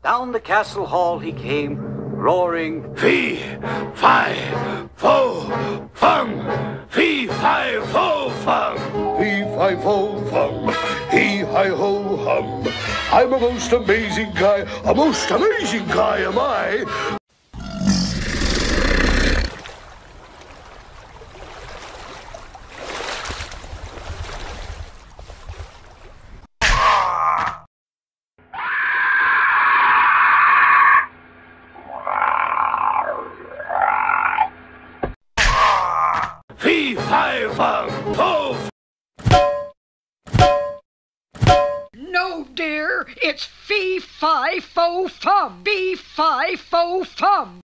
Down the castle hall he came, roaring, Fee, fi, fo, fum. Fee, fi, fo, fum. Fee, fi, fo, fum. Hee, hi, ho, hum. I'm a most amazing guy. A most amazing guy am I. Fee, fi, fum, fo. No, dear, it's fee-fi-fo-fum. Fee-fi-fo-fum.